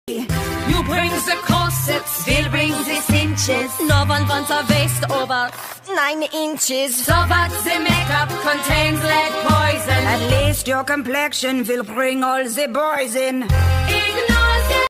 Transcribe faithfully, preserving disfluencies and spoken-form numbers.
You bring the corsets, we'll bring the cinches. No one wants a waist over nine inches. So what the makeup contains lead poison. At least your complexion will bring all the boys in. Ignore